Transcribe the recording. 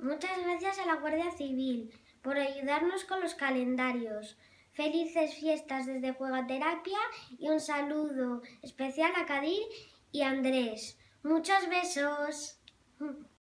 Muchas gracias a la Guardia Civil por ayudarnos con los calendarios. Felices fiestas desde Juegaterapia y un saludo especial a Kadir y Andrés. Muchos besos.